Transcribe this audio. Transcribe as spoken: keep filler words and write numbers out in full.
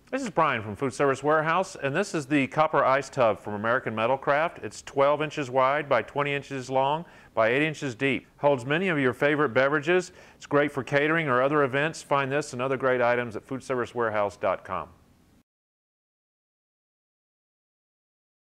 This is Brian from Food Service Warehouse, and this is the copper ice tub from American Metalcraft. It's twelve inches wide by twenty inches long by eight inches deep. Holds many of your favorite beverages. It's great for catering or other events. Find this and other great items at food service warehouse dot com.